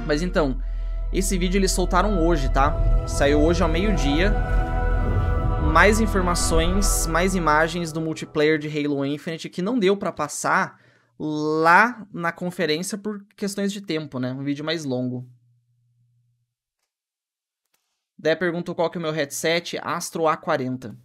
Mas então, esse vídeo eles soltaram hoje, tá? Saiu hoje ao meio-dia. Mais informações, mais imagens do multiplayer de Halo Infinite que não deu pra passar lá na conferência por questões de tempo, né? Um vídeo mais longo. Daí perguntou qual que é o meu headset, Astro A40.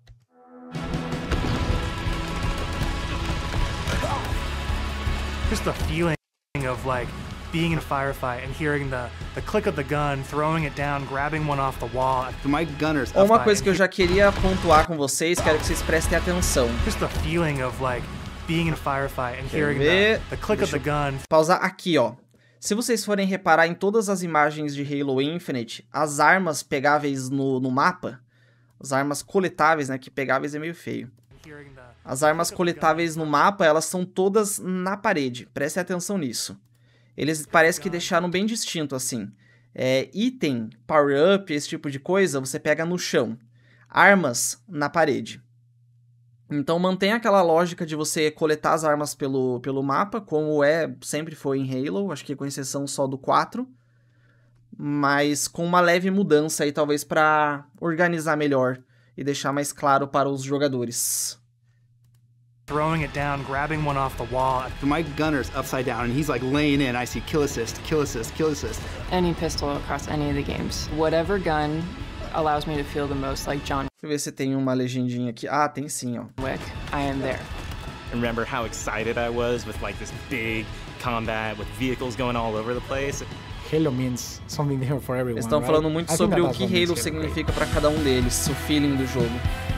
Just the feeling of like being in a firefight and hearing the click of the gun, throwing it down, grabbing one off the wall. My gunners. Uma coisa que eu já queria pontuar com vocês, quero que vocês prestem atenção. Just the feeling of like being in a firefight and hearing the click of the gun. Pausar aqui, ó. Se vocês forem reparar em todas as imagens de Halo Infinite, as armas pegáveis no mapa, as armas coletáveis, né, que pegáveis é meio feio. As armas coletáveis no mapa, elas são todas na parede. Prestem atenção nisso. Eles parece que deixaram bem distinto, assim. Item, power-up, esse tipo de coisa, você pega no chão. Armas, na parede. Então mantém aquela lógica de você coletar as armas pelo mapa, como sempre foi em Halo, acho que com exceção só do 4. Mas com uma leve mudança aí, talvez para organizar melhor e deixar mais claro para os jogadores. Throwing it down, grabbing one off the wall. My gunner's upside down and he's like laying in. I see kill assist, kill assist, kill assist. Any pistol across any of the games. Whatever gun allows me to feel the most like John Deixa eu ver se tem uma legendinha aqui. Ah, tem sim, ó. Wick. I am there. Remember how excited I was with like this big combat with vehicles going all over the place? Halo means something different for everyone. Eles estão falando muito sobre o que Halo significa para cada um deles, o feeling do jogo.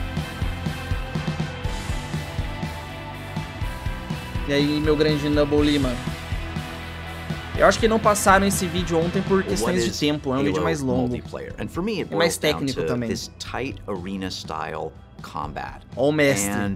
E aí, meu grande Double Lima? Eu acho que não passaram esse vídeo ontem por questões de tempo, é um vídeo mais longo. E mais técnico também. Ó o mestre.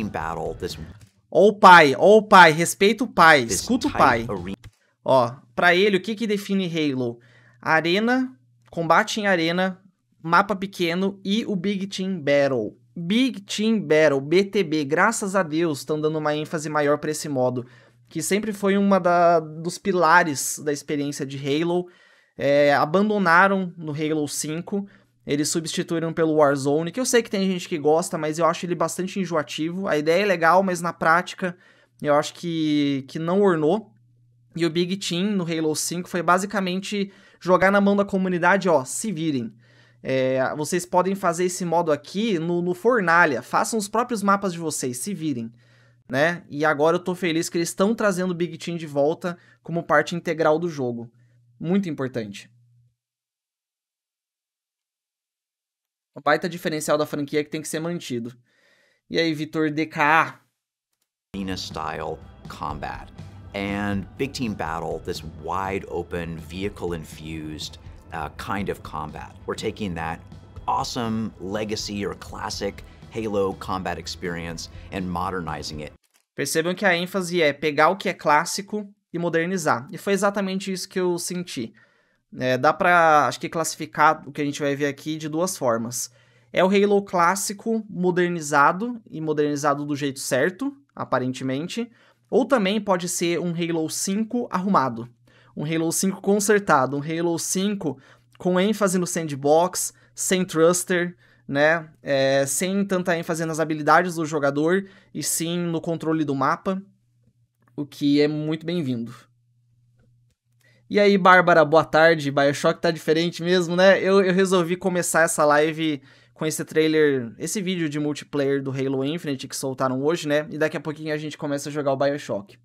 Ó o pai, respeita o pai, escuta o pai. Ó, pra ele, o que define Halo? Arena, combate em arena, mapa pequeno e o Big Team Battle. Big Team Battle, BTB, graças a Deus, estão dando uma ênfase maior para esse modo, que sempre foi dos pilares da experiência de Halo. Abandonaram no Halo 5, eles substituíram pelo Warzone, que eu sei que tem gente que gosta, mas eu acho ele bastante enjoativo. A ideia é legal, mas na prática eu acho que não ornou. E o Big Team no Halo 5 foi basicamente jogar na mão da comunidade, ó, se virem. Vocês podem fazer esse modo aqui no Fornalha, façam os próprios mapas de vocês, se virem, né? E agora eu tô feliz que eles estão trazendo o Big Team de volta como parte integral do jogo. Muito importante. O baita diferencial da franquia é que tem que ser mantido. E aí, Vitor DK? Arena style combat and Big Team Battle, this wide open vehicle infused kind of combat. We're taking that awesome legacy or classic Halo combat experience and modernizing it. Percebam que a ênfase é pegar o que é clássico e modernizar. E foi exatamente isso que eu senti. Dá pra, acho que, classificar o que a gente vai ver aqui de duas formas. É o Halo clássico modernizado e modernizado do jeito certo, aparentemente. Ou também pode ser um Halo 5 arrumado. Um Halo 5 consertado, um Halo 5 com ênfase no sandbox, sem thruster, né? Sem tanta ênfase nas habilidades do jogador e sim no controle do mapa, o que é muito bem-vindo. E aí, Bárbara, boa tarde. BioShock tá diferente mesmo, né? Eu resolvi começar essa live com esse trailer, esse vídeo de multiplayer do Halo Infinite que soltaram hoje, né? E daqui a pouquinho a gente começa a jogar o BioShock.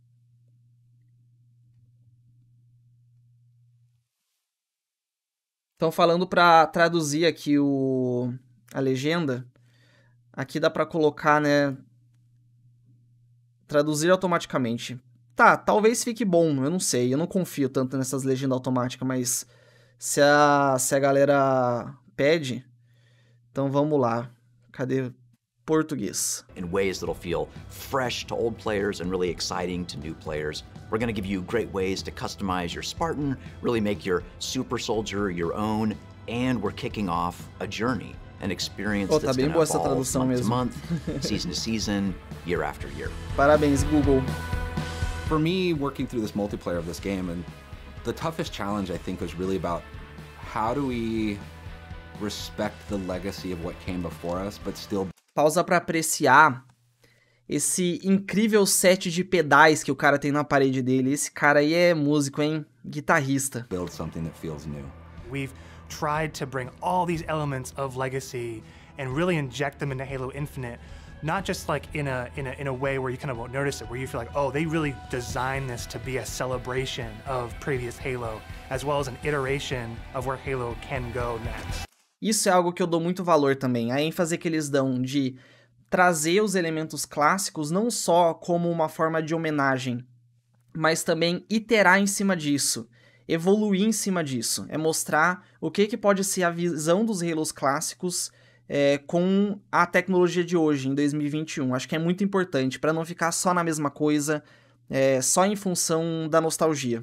Então, falando para traduzir aqui a legenda, aqui dá para colocar, né, traduzir automaticamente. Tá, talvez fique bom, eu não sei, eu não confio tanto nessas legendas automáticas, mas se a galera pede, então vamos lá. Cadê português? In ways that'll feel fresh to old players and really exciting to new players. We're going to give you great ways to customize your Spartan, really make your super soldier your own, and we're kicking off a journey, an experience that's going to evolve month to month, season to season, year after year. Parabéns, Google. For me, working through this multiplayer of this game and The toughest challenge, I think, was really about how do we respect the legacy of what came before us, but still... Pausa para apreciar esse incrível set de pedais que o cara tem na parede dele. Esse cara aí é músico, hein? Guitarrista. Build something that feels new. We've tried to bring all these elements of legacy and really inject them into Halo Infinite, not just like in a way where you kind of won't notice it, where you feel like, oh, they really designed this to be a celebration of previous Halo, as well as an iteration of where Halo can go next. Isso é algo que eu dou muito valor também, a ênfase que eles dão de trazer os elementos clássicos não só como uma forma de homenagem, mas também iterar em cima disso, evoluir em cima disso, é mostrar o que pode ser a visão dos Halos clássicos com a tecnologia de hoje, em 2021. Acho que é muito importante, para não ficar só na mesma coisa, só em função da nostalgia.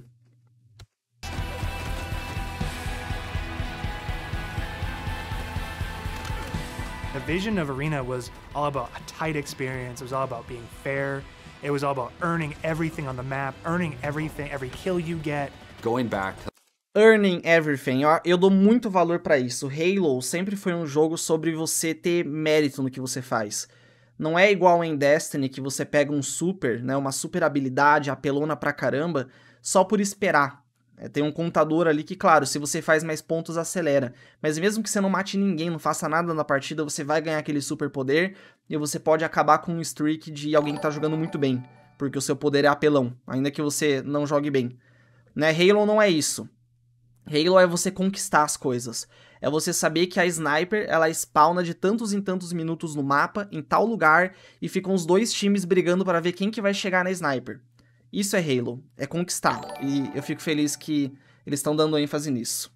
The vision of Arena was all about a tight experience. It was all about being fair. It was all about earning everything on the map, earning everything, every kill you get. Going back to... Earning everything. Eu dou muito valor pra isso. Halo sempre foi um jogo sobre você ter mérito no que você faz. Não é igual em Destiny, que você pega um super, né, uma super habilidade, apelona pra caramba, só por esperar. Tem um contador ali que, claro, se você faz mais pontos, acelera. Mas mesmo que você não mate ninguém, não faça nada na partida, você vai ganhar aquele super poder e você pode acabar com um streak de alguém que tá jogando muito bem, porque o seu poder é apelão, ainda que você não jogue bem. Né? Halo não é isso. Halo é você conquistar as coisas. É você saber que a Sniper, ela spawna de tantos em tantos minutos no mapa, em tal lugar, e ficam os dois times brigando para ver quem que vai chegar na Sniper. Isso é Halo, é conquistar, e eu fico feliz que eles estão dando ênfase nisso.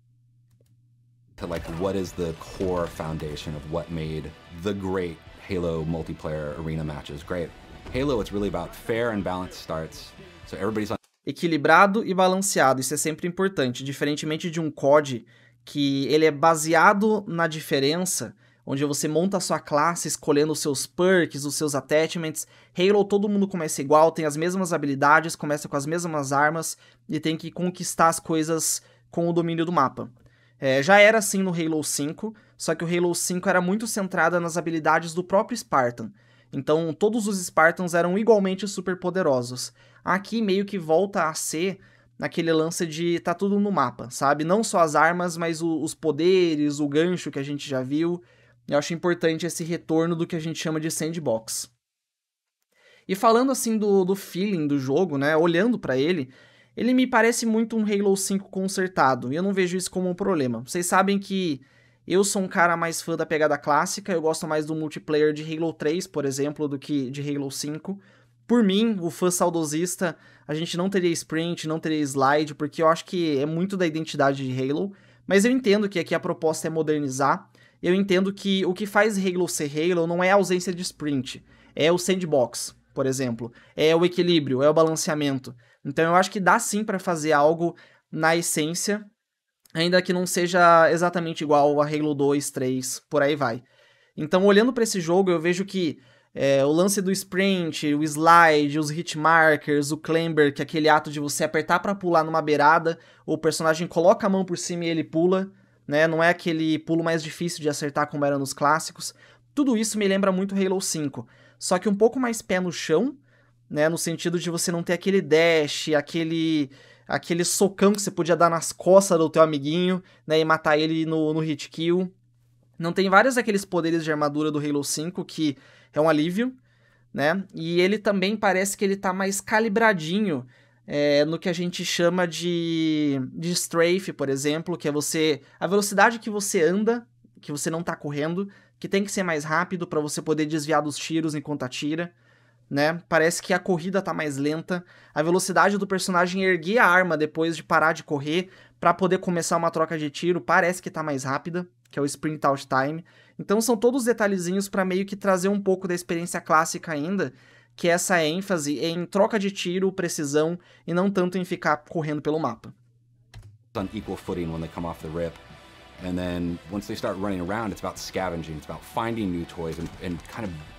Like, what is the core foundation of what made the great Halo multiplayer arena matches great? Halo, it's really about fair and balanced starts, so everybody's on... Equilibrado e balanceado, isso é sempre importante, diferentemente de um COD, que ele é baseado na diferença, onde você monta a sua classe escolhendo os seus perks, os seus attachments. Halo, todo mundo começa igual, tem as mesmas habilidades, começa com as mesmas armas e tem que conquistar as coisas com o domínio do mapa. Já era assim no Halo 5, só que o Halo 5 era muito centrado nas habilidades do próprio Spartan. Então todos os Spartans eram igualmente super poderosos. Aqui meio que volta a ser naquele lance de tá tudo no mapa, sabe? Não só as armas, mas os poderes, o gancho que a gente já viu. Eu acho importante esse retorno do que a gente chama de sandbox. E falando assim do feeling do jogo, né, olhando pra ele me parece muito um Halo 5 consertado, e eu não vejo isso como um problema. Vocês sabem que eu sou um cara mais fã da pegada clássica, eu gosto mais do multiplayer de Halo 3, por exemplo, do que de Halo 5. Por mim, o fã saudosista, a gente não teria sprint, não teria slide, porque eu acho que é muito da identidade de Halo, mas eu entendo que aqui a proposta é modernizar. Eu entendo que o que faz Halo ser Halo não é a ausência de sprint, é o sandbox, por exemplo, é o equilíbrio, é o balanceamento. Então eu acho que dá sim para fazer algo na essência, ainda que não seja exatamente igual a Halo 2, 3, por aí vai. Então olhando para esse jogo eu vejo que o lance do sprint, o slide, os hit markers, o clamber, que é aquele ato de você apertar para pular numa beirada, o personagem coloca a mão por cima e ele pula, né? Não é aquele pulo mais difícil de acertar como era nos clássicos. Tudo isso me lembra muito Halo 5, só que um pouco mais pé no chão, né? No sentido de você não ter aquele dash, aquele socão que você podia dar nas costas do teu amiguinho, né? E matar ele no hit kill. Não tem vários daqueles poderes de armadura do Halo 5 que é um alívio, né? E ele também parece que ele tá mais calibradinho no que a gente chama de strafe, por exemplo, que é a velocidade que você anda, que você não tá correndo, que tem que ser mais rápido para você poder desviar dos tiros enquanto atira, né? Parece que a corrida tá mais lenta, a velocidade do personagem erguer a arma depois de parar de correr para poder começar uma troca de tiro parece que tá mais rápida, que é o sprint out time. Então são todos detalhezinhos para meio que trazer um pouco da experiência clássica ainda, que é essa ênfase em troca de tiro, precisão, e não tanto em ficar correndo pelo mapa. On equal footing when they come off the rip. And then once they start running around, it's about scavenging, it's about finding new toys and kind of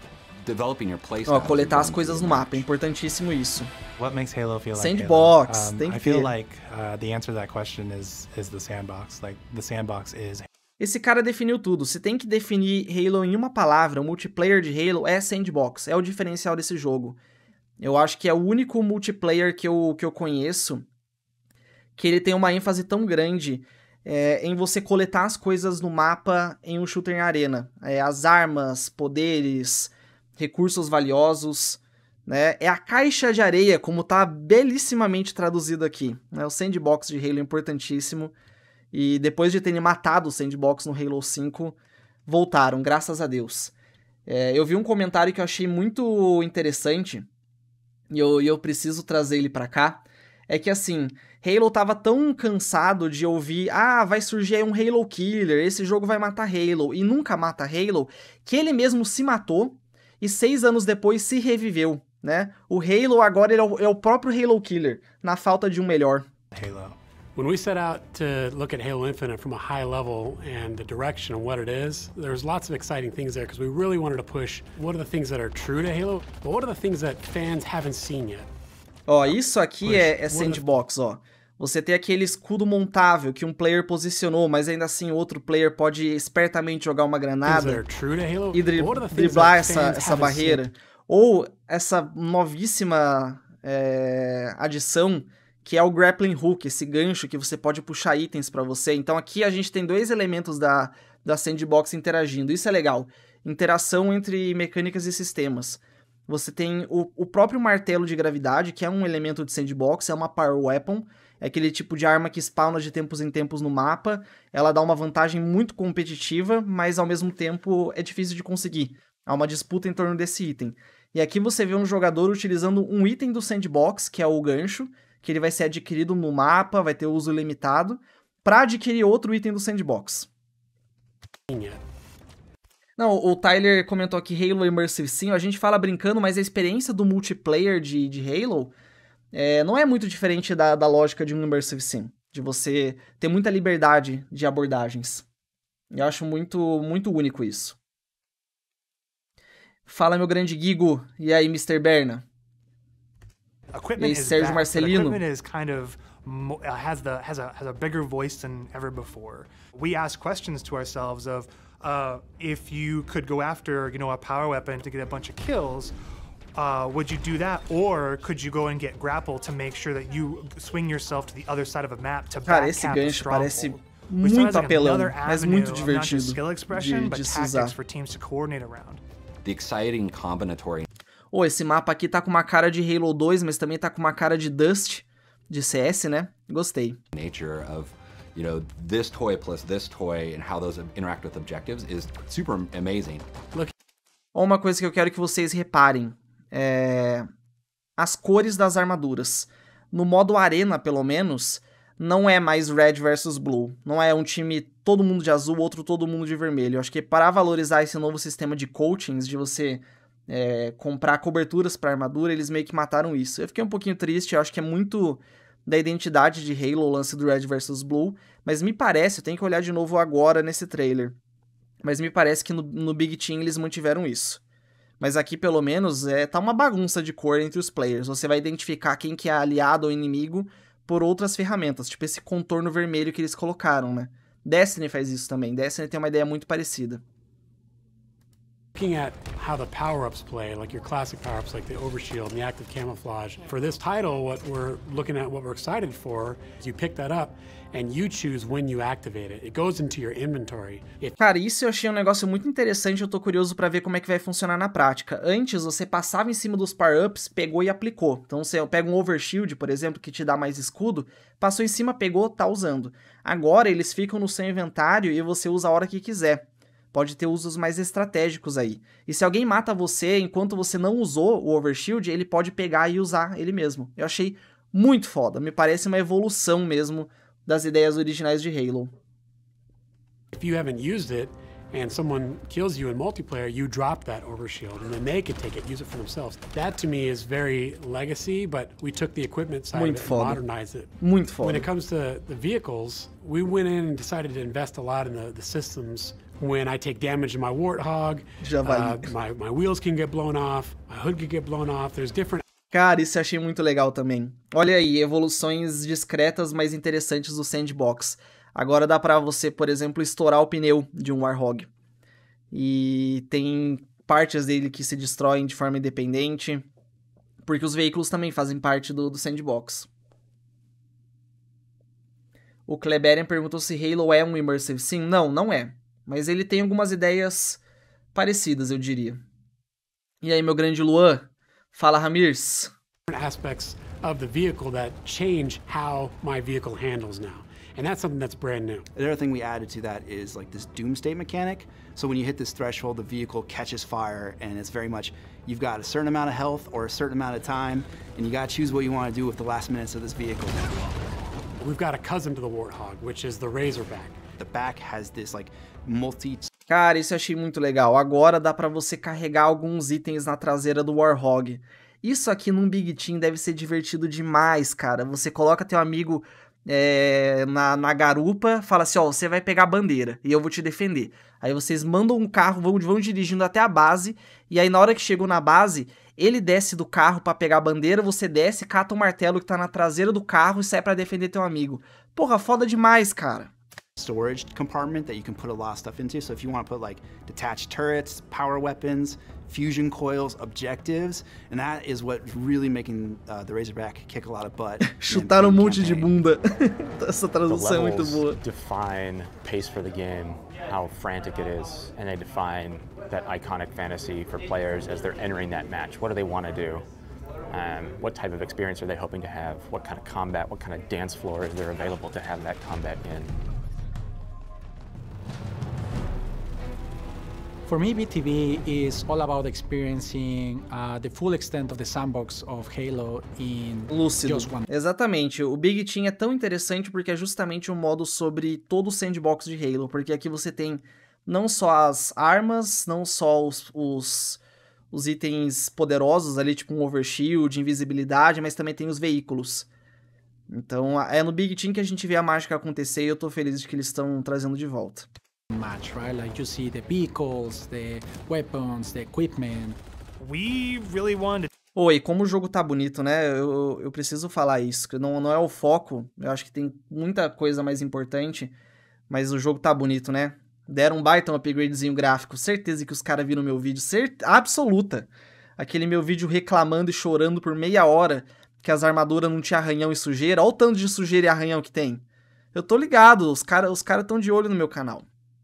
Ó, coletar as coisas no mapa, é importantíssimo isso. What makes Halo feel like Sandbox, tem que I feel ter. like the answer to that question is the sandbox. Like the sandbox is. Esse cara definiu tudo. Se tem que definir Halo em uma palavra, o multiplayer de Halo é sandbox, é o diferencial desse jogo. Eu acho que é o único multiplayer que eu conheço que ele tem uma ênfase tão grande em você coletar as coisas no mapa em um shooter em arena. As armas, poderes, recursos valiosos, né? É a caixa de areia, como tá belíssimamente traduzido aqui, né? O sandbox de Halo é importantíssimo. E depois de terem matado o sandbox no Halo 5, voltaram, graças a Deus. Eu vi um comentário que eu achei muito interessante, e eu preciso trazer ele pra cá. É que assim, Halo tava tão cansado de ouvir, vai surgir aí um Halo Killer, esse jogo vai matar Halo, e nunca mata Halo, que ele mesmo se matou, e 6 anos depois se reviveu, né? O Halo agora ele é o próprio Halo Killer, na falta de um melhor. Halo. When we set out to look at Halo Infinite from a high level and the direction of what it is, there's lots of exciting things there because we really wanted to push what are the things that are true to Halo, but what are the things that fans haven't seen yet. Ó, isso aqui é sandbox, ó. Você tem aquele escudo montável que um player posicionou, mas ainda assim outro player pode espertamente jogar uma granada e driblar essa barreira. Ou essa novíssima adição que é o grappling hook, esse gancho que você pode puxar itens pra você. Então aqui a gente tem 2 elementos da sandbox interagindo. Isso é legal. Interação entre mecânicas e sistemas. Você tem o próprio martelo de gravidade, que é um elemento de sandbox, é uma power weapon. É aquele tipo de arma que spawna de tempos em tempos no mapa. Ela dá uma vantagem muito competitiva, mas ao mesmo tempo é difícil de conseguir. Há uma disputa em torno desse item. E aqui você vê um jogador utilizando um item do sandbox, que é o gancho, que ele vai ser adquirido no mapa, vai ter uso limitado, para adquirir outro item do sandbox. Não, o Tyler comentou aqui Halo Immersive Sim, a gente fala brincando, mas a experiência do multiplayer de Halo não é muito diferente da lógica de um Immersive Sim, de você ter muita liberdade de abordagens. Eu acho muito, muito único isso. Fala, meu grande Gigo, e aí, Mr. Berna? Equipment is Sérgio back, Marcelino. equipment is kind of has a bigger voice than ever before. We ask questions to ourselves of if you could go after a power weapon to get a bunch of kills, would you do that, or could you go and get grapple to make sure that you swing yourself to the other side of a map to Cara, esse gancho parece muito apelão, mas muito divertido de se usar. The exciting combinatory. Esse mapa aqui tá com uma cara de Halo 2, mas também tá com uma cara de Dust, de CS, né? Gostei. Nature of, this toy plus this toy and how those interact with objectives is super amazing. Uma coisa que eu quero que vocês reparem as cores das armaduras. No modo arena, pelo menos, não é mais Red versus Blue. Não é um time todo mundo de azul, outro todo mundo de vermelho. Eu acho que para valorizar esse novo sistema de coachings, de você comprar coberturas para armadura, eles meio que mataram isso. Eu fiquei um pouquinho triste, eu acho que é muito da identidade de Halo, o lance do Red vs Blue, mas me parece, eu tenho que olhar de novo agora nesse trailer, mas me parece que no Big Team eles mantiveram isso. Mas aqui, pelo menos, tá uma bagunça de cor entre os players. Você vai identificar quem que é aliado ou inimigo por outras ferramentas, tipo esse contorno vermelho que eles colocaram, né? Destiny faz isso também. Destiny tem uma ideia muito parecida. Looking at how the power-ups play, like your classic power-ups like the overshield and the active camouflage. For this title, what we're looking at, what we're excited for, is you pick that up and you choose when you activate it. It goes into your inventory. Cara, isso eu achei um negócio muito interessante, eu tô curioso pra ver como é que vai funcionar na prática. Antes, você passava em cima dos power-ups, pegou e aplicou. Então, você pega um overshield, por exemplo, que te dá mais escudo, passou em cima, pegou, tá usando. Agora, eles ficam no seu inventário e você usa a hora que quiser. Pode ter usos mais estratégicos aí. E se alguém mata você enquanto você não usou o overshield, ele pode pegar e usar ele mesmo. Eu achei muito foda. Me parece uma evolução mesmo das ideias originais de Halo. If you haven't used it and someone kills you in multiplayer, you drop that overshield and then they can take it, use it for themselves. That to me is very legacy, but we took the equipment side of it and modernized it. Muito foda. When it comes to the vehicles, we went in and decided to invest a lot in the systems When I take damage to my Warthog, my wheels can get blown off, my hood can get blown off. There's different... Cara, isso eu achei muito legal também. Olha aí, evoluções discretas, mas interessantes do sandbox. Agora dá pra você, por exemplo, estourar o pneu de um Warthog. E tem partes dele que se destroem de forma independente, porque os veículos também fazem parte do sandbox. O Kleberian perguntou se Halo é um Immersive Sim. Não, não é. Mas ele tem algumas ideias parecidas, eu diria. E aí, meu grande Luan? Fala, Ramirs. Aspects of the vehicle that change how my vehicle handles now. And that's something that's brand new. The other thing we added to that is like this doomsday mechanic. So when you hit this threshold, the vehicle catches fire, and it's very much, you've got a certain amount of health or a certain amount of time, and you gotta choose what you want to do with the last minutes of this vehicle. We've got a cousin to the Warthog, which is the Razorback. The back has this like Cara, isso eu achei muito legal. Agora dá pra você carregar alguns itens na traseira do Warthog. Isso aqui num Big Team deve ser divertido demais, cara. Você coloca teu amigo na garupa, fala assim, ó, você vai pegar a bandeira e eu vou te defender. Aí vocês mandam um carro, vão dirigindo até a base, e aí na hora que chegou na base, ele desce do carro pra pegar a bandeira, você desce, cata o martelo que tá na traseira do carro e sai pra defender teu amigo. Porra, foda demais, cara. Storage compartment that you can put a lot of stuff into. So if you want to put like detached turrets, power weapons, fusion coils, objectives, and that is what really making the Razorback kick a lot of butt. Chutaram monte de bunda. Essa tradução é muito boa. Define pace for the game, how frantic it is, and they define that iconic fantasy for players as they're entering that match. What do they want to do? What type of experience are they hoping to have? What kind of combat, what kind of dance floor is there available to have that combat in? For me, BTB is all about experiencing the full extent of the sandbox of Halo in just one. Exatamente. O Big Team é tão interessante porque é justamente um modo sobre todo o sandbox de Halo, porque aqui você tem não só as armas, não só os itens poderosos ali, tipo um overshield, invisibilidade, mas também tem os veículos. Então é no Big Team que a gente vê a mágica acontecer e eu tô feliz de que eles estão trazendo de volta. Match, right? Like you see the vehicles, the weapons, the equipment. We really wanted. Oi, como o jogo tá bonito, né? Eu preciso falar isso, que não é o foco. Eu acho que tem muita coisa mais importante, mas o jogo tá bonito, né? Deram um baita upgradezinho gráfico. Certeza que os caras viram meu vídeo. Absoluta. Aquele meu vídeo reclamando e chorando por meia hora que as armaduras não tinham arranhão e sujeira. Olha o tanto de sujeira e arranhão que tem. Eu tô ligado, os cara tão de olho no meu canal.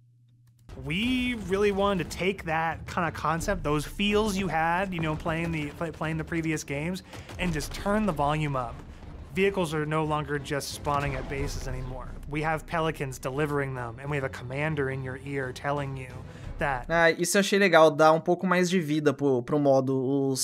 We really wanted to take that kind of concept, those feels you had, you know, playing the previous games, and just turn the volume up. Vehicles are no longer just spawning at bases anymore. We have Pelicans delivering them, and we have a commander in your ear telling you that. Isso eu achei legal, dá um pouco mais de vida pro modo.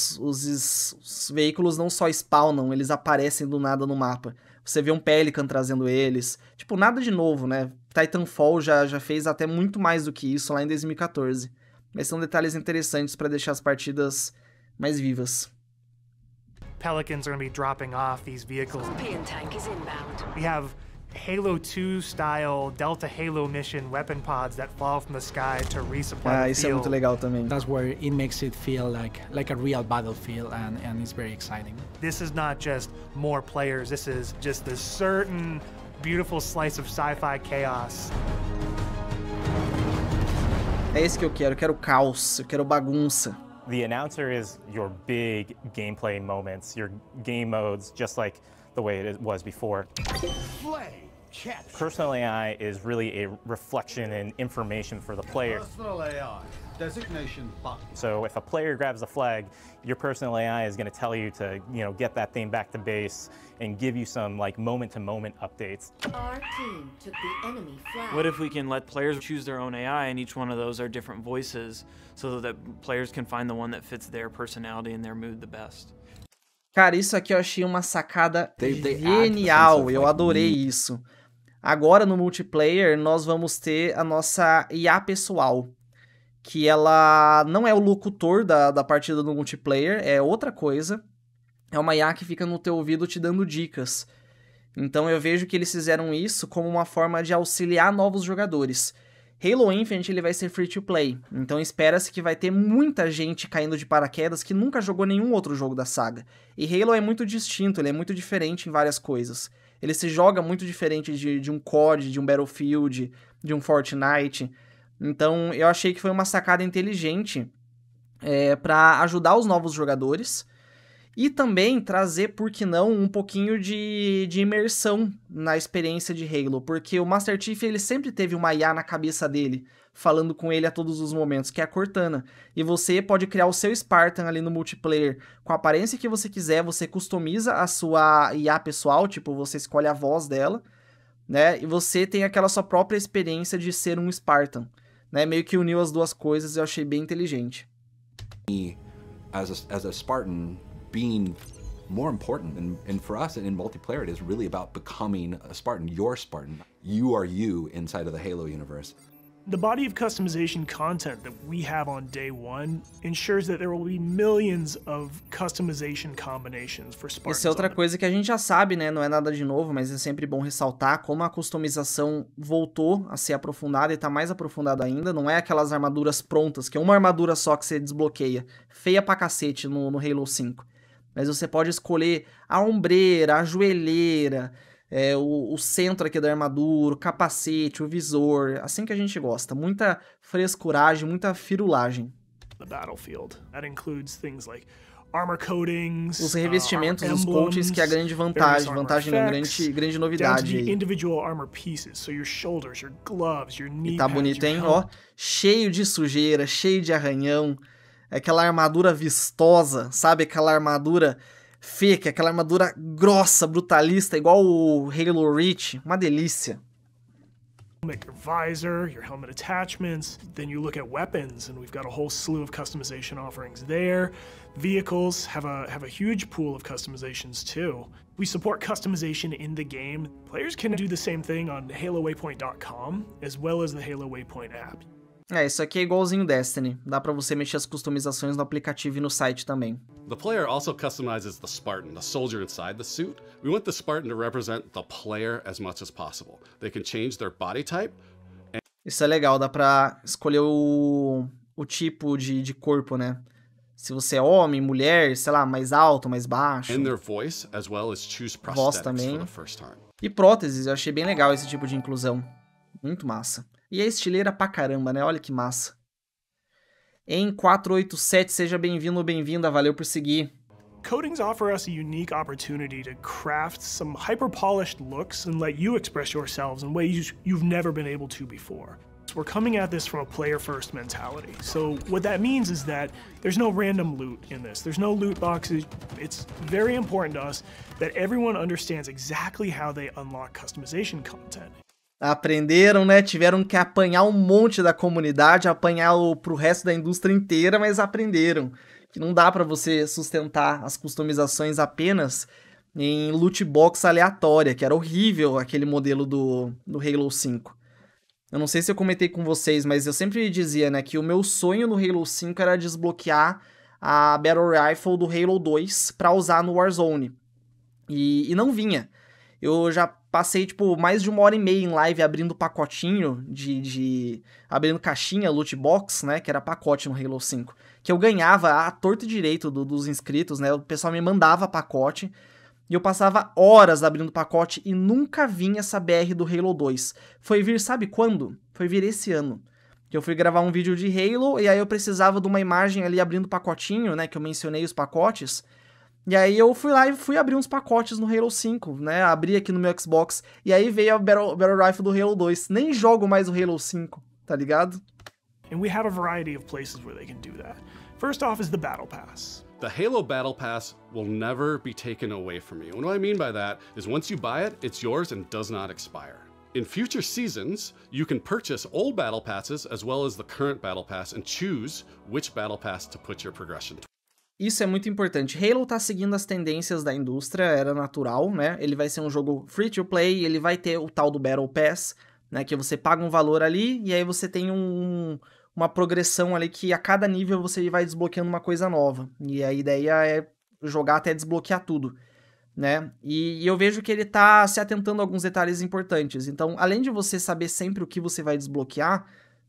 Os veículos não só spawnam, eles aparecem do nada no mapa. Você vê um Pelican trazendo eles. Tipo, nada de novo, né? Titanfall já fez até muito mais do que isso lá em 2014. Mas são detalhes interessantes para deixar as partidas mais vivas. Pelicans are going to be dropping off these vehicles. Tank is inbound. We have Halo 2 style Delta Halo mission weapon pods that fall from the sky to resupply the isso field. É muito legal também. That's where it makes it feel like a real battlefield, and it's very exciting. This is not just more players, this is just this certain beautiful slice of sci-fi chaos. É esse que eu quero caos, eu quero bagunça. The announcer is your big gameplay moments, your game modes, just like the way it was before. Personal AI is really a reflection and information for the player. Personal AI, designation button. So if a player grabs the flag, your personal AI is going to tell you to, get that thing back to base and give you some like moment-to-moment updates. Our team took the enemy flag. What if we can let players choose their own AI, and each one of those are different voices, so that players can find the one that fits their personality and their mood the best? Cara, isso aqui eu achei uma sacada genial, eu adorei isso. Agora no multiplayer nós vamos ter a nossa IA pessoal, que ela não é o locutor da partida do multiplayer, é outra coisa. É uma IA que fica no teu ouvido te dando dicas. Então eu vejo que eles fizeram isso como uma forma de auxiliar novos jogadores. Halo Infinite ele vai ser free to play, então espera-se que vai ter muita gente caindo de paraquedas que nunca jogou nenhum outro jogo da saga. E Halo é muito distinto, ele é muito diferente em várias coisas. Ele se joga muito diferente de um COD, de um Battlefield, de um Fortnite. Então eu achei que foi uma sacada inteligente para ajudar os novos jogadores e também trazer, por que não, um pouquinho de imersão na experiência de Halo, porque o Master Chief ele sempre teve uma IA na cabeça dele, falando com ele a todos os momentos, que é a Cortana, e você pode criar o seu Spartan ali no multiplayer com a aparência que você quiser, você customiza a sua IA pessoal, tipo, você escolhe a voz dela, né, e você tem aquela sua própria experiência de ser um Spartan, né, meio que uniu as duas coisas, eu achei bem inteligente. As a Spartan, being more important, and for us in multiplayer, it is really about becoming a Spartan, your Spartan. You are you inside of the Halo universe. The body of customization content that we have on day one ensures that there will be millions of customization combinations for Spartans. Isso é outra coisa que a gente já sabe, né? Não é nada de novo, mas é sempre bom ressaltar como a customização voltou a ser aprofundada e tá mais aprofundada ainda. Não é aquelas armaduras prontas, que é uma armadura só que você desbloqueia. Feia pra cacete no Halo 5. Mas você pode escolher a ombreira, a joelheira, o centro aqui da armadura, o capacete, o visor, assim que a gente gosta. Muita frescuragem, muita firulagem. The battlefield. That includes things like armor coatings, os revestimentos, os coatings, que é a grande vantagem não, grande novidade aí. E tá bonito, hein? Ó, cheio de sujeira, cheio de arranhão. É aquela armadura vistosa, sabe? Aquela armadura fake, aquela armadura grossa, brutalista, igual o Halo Reach. Uma delícia. Your visor, your helmet attachments, then you look at weapons, and we've got a whole slew of customization offerings there. Vehicles have a huge pool of customizations too. We support customization in the game. Players can do the same thing on HaloWaypoint.com, as well as the Halo Waypoint app. Isso aqui é igualzinho Destiny. Dá pra você mexer as customizações no aplicativo e no site também. The player also customizes the Spartan, the soldier inside the suit. We want the Spartan to represent the player as much as possible. They can change their body type. Isso é legal, dá pra escolher o tipo de corpo, né? Se você é homem, mulher, sei lá, mais alto, mais baixo. And their voice, as well as choose voz também. for the first time. E próteses, eu achei bem legal esse tipo de inclusão. Muito massa. E é estileira pra caramba, né? Olha que massa. Em 487, seja bem-vindo ou bem-vinda, valeu por seguir. Coatings offer us a unique opportunity to craft some hyper-polished looks and let you express yourselves in ways you've never been able to before. We're coming at this from a player-first mentality. So what that means is that there's no random loot in this. There's no loot boxes. It's very important to us that everyone understands exactly how they unlock customization content. Aprenderam, né? Tiveram que apanhar um monte da comunidade, apanhar pro resto da indústria inteira, mas aprenderam. Que não dá pra você sustentar as customizações apenas em loot box aleatória, que era horrível aquele modelo do Halo 5. Eu não sei se eu comentei com vocês, mas eu sempre dizia, né, que o meu sonho no Halo 5 era desbloquear a Battle Rifle do Halo 2 pra usar no Warzone. E não vinha. Eu já passei, tipo, mais de 1h30 em live abrindo pacotinho abrindo caixinha, loot box, né? Que era pacote no Halo 5. Que eu ganhava a torto e direito dos inscritos, né? O pessoal me mandava pacote. E eu passava horas abrindo pacote e nunca vinha essa BR do Halo 2. Foi vir, sabe quando? Foi vir esse ano. Que eu fui gravar um vídeo de Halo e aí eu precisava de uma imagem ali abrindo pacotinho, né? Que eu mencionei os pacotes. E aí eu fui lá e fui abrir uns pacotes no Halo 5, né? Abri aqui no meu Xbox e aí veio a Battle Rifle do Halo 2. Nem jogo mais o Halo 5, tá ligado? And we have a variety of places where they can do that. First off is the Battle Pass. The Halo Battle Pass will never be taken away from you. And what I mean by that is once you buy it, it's yours and does not expire. In future seasons, you can purchase old Battle Passes as well as the current Battle Pass and choose which Battle Pass to put your progression to. Isso é muito importante. Halo tá seguindo as tendências da indústria, era natural, né? Ele vai ser um jogo free to play, ele vai ter o tal do Battle Pass, né? Que você paga um valor ali e aí você tem uma progressão ali que a cada nível você vai desbloqueando uma coisa nova. E a ideia é jogar até desbloquear tudo, né? E eu vejo que ele tá se atentando a alguns detalhes importantes. Então, além de você saber sempre o que você vai desbloquear,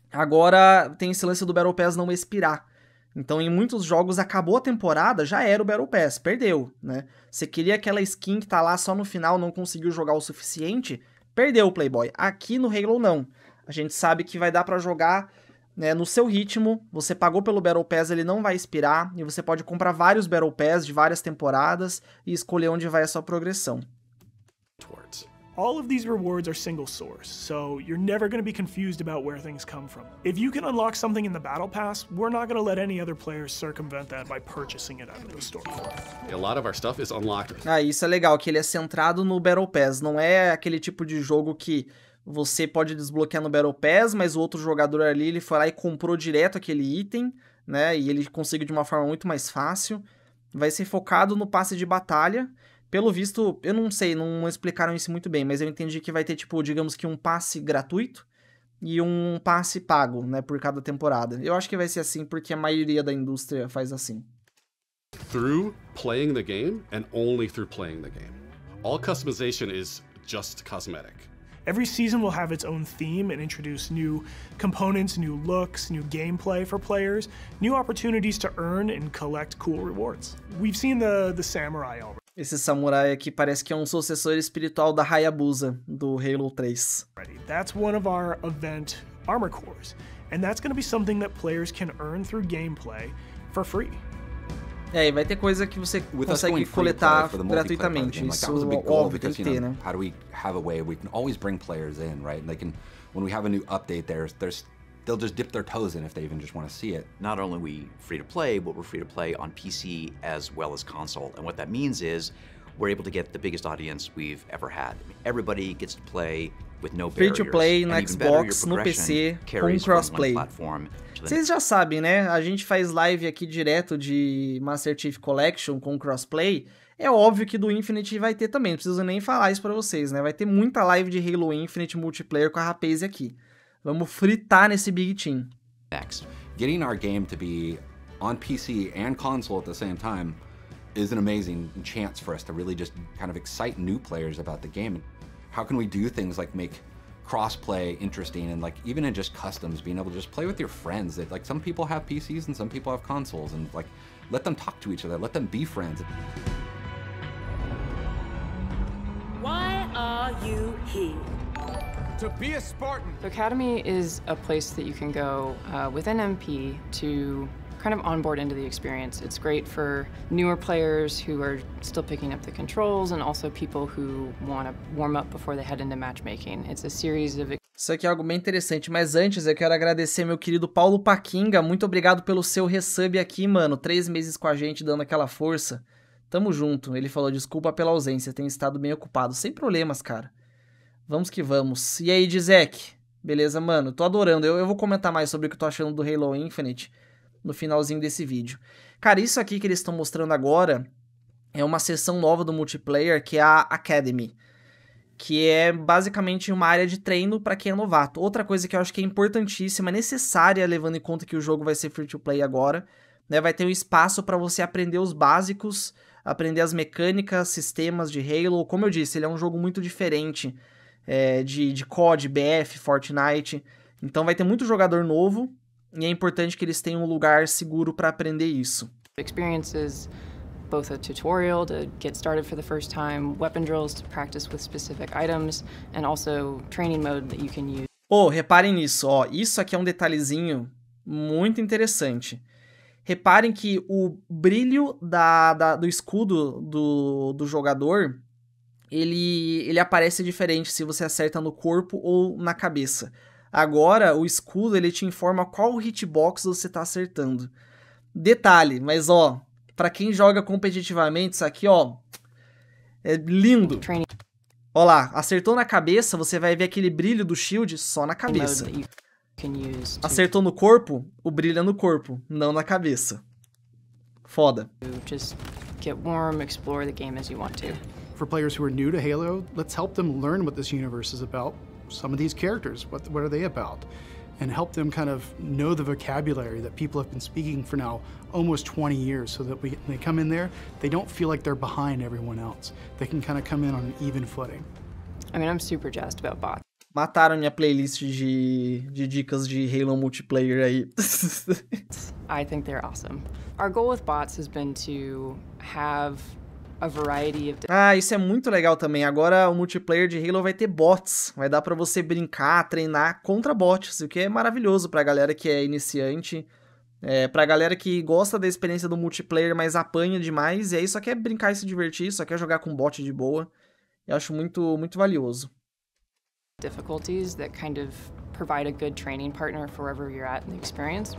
Agora tem esse lance do Battle Pass não expirar. Então em muitos jogos acabou a temporada, já era o Battle Pass, perdeu, né? Você queria aquela skin que tá lá só no final, não conseguiu jogar o suficiente, perdeu o Playboy. Aqui no Halo não. A gente sabe que vai dar pra jogar, né, no seu ritmo. Você pagou pelo Battle Pass, ele não vai expirar, e você pode comprar vários Battle Pass de várias temporadas e escolher onde vai a sua progressão. All of these rewards are single source, so you're never going to be confused about where things come from. If you can unlock something in the Battle Pass, we're not going to let any other players circumvent that by purchasing it out of the store. A lot of our stuff is unlocked. Ah, isso é legal, que ele é centrado no Battle Pass. Não é aquele tipo de jogo que você pode desbloquear no Battle Pass, mas o outro jogador ali, ele foi lá e comprou direto aquele item, né? E ele conseguiu de uma forma muito mais fácil. Vai ser focado no passe de batalha. Pelo visto, eu não sei, não explicaram isso muito bem, mas eu entendi que vai ter, tipo, digamos que um passe gratuito e um passe pago, né, por cada temporada. Eu acho que vai ser assim porque a maioria da indústria faz assim. Through playing the game and only through playing the game. All customization is just cosmetic. Every season will have its own theme and introduce new components, new looks, new gameplay for players, new opportunities to earn and collect cool rewards. We've seen the Samurai already. Esse samurai aqui parece que é um sucessor espiritual da Hayabusa, do Halo 3. That's one of our event armor cores, and that's going to be something that players can earn through gameplay for free. É, e vai ter coisa que você consegue coletar gratuitamente. Isso óbvio tem que ter, né? How do we have a way we can always bring players in, right? They can, when we have a new update, they'll just dip their toes in if they even just want to see it. Not only are we free to play, but we're free to play on PC as well as console. And what that means is we're able to get the biggest audience we've ever had. Everybody gets to play with no barriers. Free to play no Xbox, no PC, com crossplay. Vocês já sabem, né? A gente faz live aqui direto de Master Chief Collection com crossplay. É óbvio que do Infinite vai ter também, não preciso nem falar isso pra vocês, né? Vai ter muita live de Halo Infinite multiplayer com a Rapaze aqui. Vamos fritar nesse Big Team. Next, getting our game to be on PC and console at the same time is an amazing chance for us to really just kind of excite new players about the game. How can we do things like make crossplay interesting and like even in just customs, being able to just play with your friends? That like some people have PCs and some people have consoles, and like let them talk to each other, let them be friends. Why are you here? To be a Spartan. The Academy is a place that you can go with an MP to kind of onboard into the experience. It's great for newer players who are still picking up the controls and also people who want to warm up before they head into matchmaking. It's a series of... Isso aqui é algo bem interessante, mas antes eu quero agradecer meu querido Paulo Paquinga. Muito obrigado pelo seu resub aqui, mano. 3 meses com a gente, dando aquela força. Tamo junto. Ele falou, desculpa pela ausência, tenho estado bem ocupado. Sem problemas, cara. Vamos que vamos. E aí, Dizek? Beleza, mano? Tô adorando. Eu vou comentar mais sobre o que eu tô achando do Halo Infinite no finalzinho desse vídeo. Cara, isso aqui que eles estão mostrando agora é uma seção nova do multiplayer, que é a Academy, que é basicamente uma área de treino para quem é novato. Outra coisa que eu acho que é importantíssima, necessária, levando em conta que o jogo vai ser free to play agora, né? Vai ter um espaço para você aprender os básicos, aprender as mecânicas, sistemas de Halo. Como eu disse, ele é um jogo muito diferente de COD, BF, Fortnite. Então vai ter muito jogador novo e é importante que eles tenham um lugar seguro para aprender isso. Experiences, both a tutorial to get started for the first time, weapon drills to practice with specific items, and also training mode that you can use. Oh, reparem nisso, ó. Isso aqui é um detalhezinho muito interessante. Reparem que o brilho do escudo do jogador, ele aparece diferente se você acerta no corpo ou na cabeça. Agora, o escudo, ele te informa qual hitbox você tá acertando. Detalhe, mas ó, pra quem joga competitivamente, isso aqui, ó, é lindo. Ó lá, acertou na cabeça, você vai ver aquele brilho do shield só na cabeça. Acertou no corpo, o brilho é no corpo, não na cabeça. Foda. Just get warm, explore the game as you want to. For players who are new to Halo, let's help them learn what this universe is about. Some of these characters, what are they about? And help them kind of know the vocabulary that people have been speaking for now almost 20 years, so that when they come in there, they don't feel like they're behind everyone else. They can kind of come in on an even footing. I mean, I'm super jazzed about bots. Mataram minha playlist de dicas de Halo multiplayer aí. I think they're awesome. Our goal with bots has been to have a variety of... Ah, isso é muito legal também. Agora o multiplayer de Halo vai ter bots. Vai dar pra você brincar, treinar contra bots, o que é maravilhoso pra galera que é iniciante. Pra galera que gosta da experiência do multiplayer, mas apanha demais, e aí só quer brincar e se divertir, só quer jogar com bot de boa. Eu acho muito, muito valioso. Difficulties that kind of provide a good training partner for wherever you're at in the experience.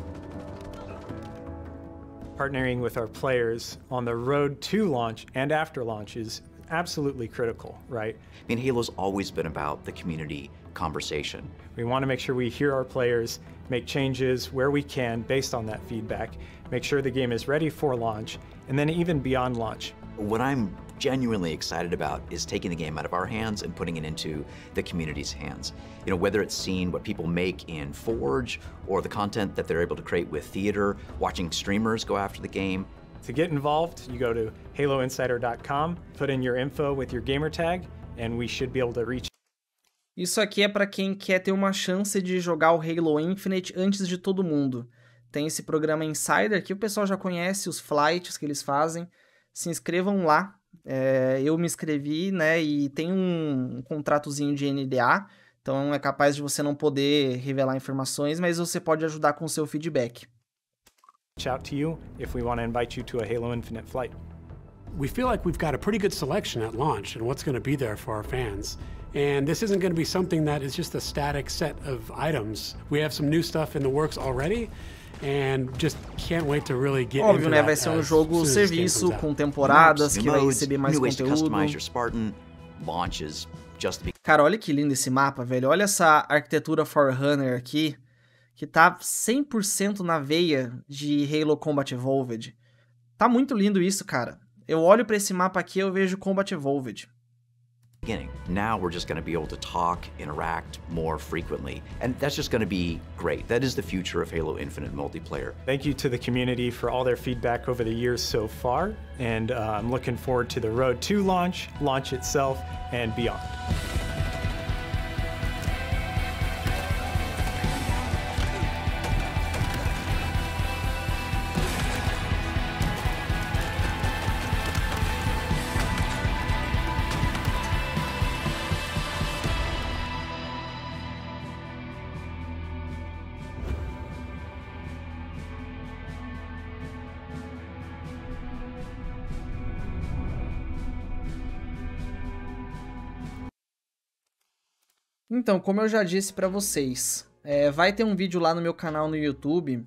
Partnering with our players on the road to launch and after launch is absolutely critical, right? I mean, Halo's always been about the community conversation. We want to make sure we hear our players, make changes where we can based on that feedback, make sure the game is ready for launch, and then even beyond launch. What I'm genuinely excited about is taking the game out of our hands and putting it into the community's hands. You know, whether it's seeing what people make in Forge or the content that they're able to create with theater, watching streamers go after the game. To get involved, you go to haloinsider.com, put in your info with your gamer tag, and we should be able to reach. Isso aqui é para quem quer ter uma chance de jogar o Halo Infinite antes de todo mundo. Tem esse programa Insider que o pessoal já conhece, os flights que eles fazem. Se inscrevam lá. Eu me inscrevi, né, e tem um contratozinho de NDA, então é capaz de você não poder revelar informações, mas você pode ajudar com o seu feedback. Reach out to you if we want to invite you to a Halo Infinite flight. We feel like we've got a pretty good selection at launch and what's going to be there for our fans. And this isn't going to be something that is just a static set of items. We have some new stuff in the works already. And just can't wait to really get Óbvio, into né? Vai ser um jogo serviço com temporadas que vai receber mais conteúdo. Cara, olha que lindo esse mapa, velho. Olha essa arquitetura Forerunner aqui, que tá 100% na veia de Halo Combat Evolved. Tá muito lindo isso, cara. Eu olho pra esse mapa aqui e eu vejo Combat Evolved. Now we're just going to be able to talk, interact more frequently, and that's just going to be great. That is the future of Halo Infinite multiplayer. Thank you to the community for all their feedback over the years so far, and I'm looking forward to the road to launch, launch itself, and beyond. Então, como eu já disse pra vocês, vai ter um vídeo lá no meu canal no YouTube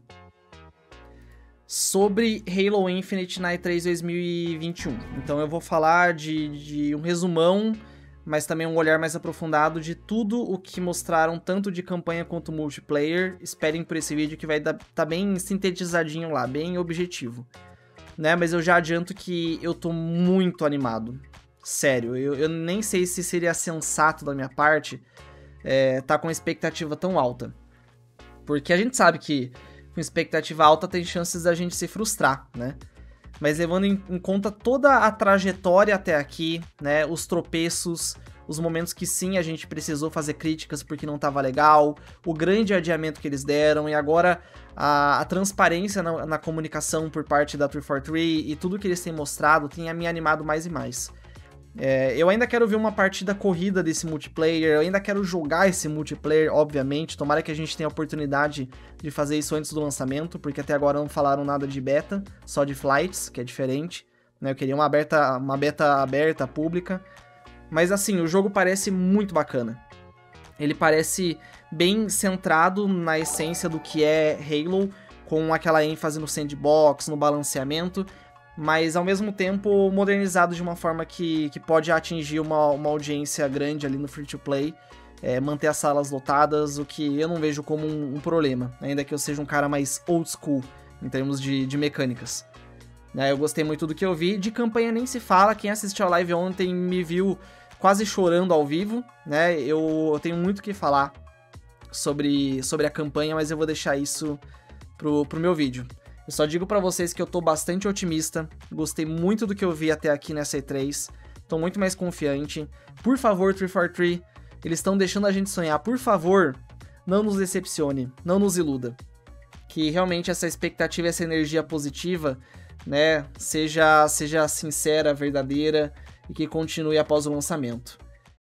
sobre Halo Infinite na E3 2021. Então eu vou falar de um resumão, mas também um olhar mais aprofundado de tudo o que mostraram, tanto de campanha quanto multiplayer. Esperem por esse vídeo que vai tá bem sintetizadinho lá, bem objetivo, né? Mas eu já adianto que eu tô muito animado. Sério, eu nem sei se seria sensato da minha parte tá com expectativa tão alta. Porque a gente sabe que com expectativa alta tem chances da gente se frustrar, né? Mas levando em conta toda a trajetória até aqui, né? Os tropeços, os momentos que sim a gente precisou fazer críticas porque não estava legal, o grande adiamento que eles deram e agora a transparência na comunicação por parte da 343 e tudo que eles têm mostrado tem me animado mais e mais. Eu ainda quero ver uma partida corrida desse multiplayer, eu ainda quero jogar esse multiplayer, obviamente. Tomara que a gente tenha a oportunidade de fazer isso antes do lançamento, porque até agora não falaram nada de beta, só de flights, que é diferente, né? Eu queria uma beta aberta, pública. Mas assim, o jogo parece muito bacana. Ele parece bem centrado na essência do que é Halo, com aquela ênfase no sandbox, no balanceamento, mas ao mesmo tempo modernizado de uma forma que pode atingir uma audiência grande ali no free-to-play, manter as salas lotadas, o que eu não vejo como um problema, ainda que eu seja um cara mais old school em termos de mecânicas. Eu gostei muito do que eu vi, de campanha nem se fala, quem assistiu a live ontem me viu quase chorando ao vivo, né? Eu tenho muito o que falar sobre a campanha, mas eu vou deixar isso pro meu vídeo. Eu só digo pra vocês que eu tô bastante otimista, gostei muito do que eu vi até aqui nessa E3, tô muito mais confiante. Por favor, 343, eles estão deixando a gente sonhar. Por favor, não nos decepcione, não nos iluda. Que realmente essa expectativa, essa energia positiva, né, seja sincera, verdadeira e que continue após o lançamento.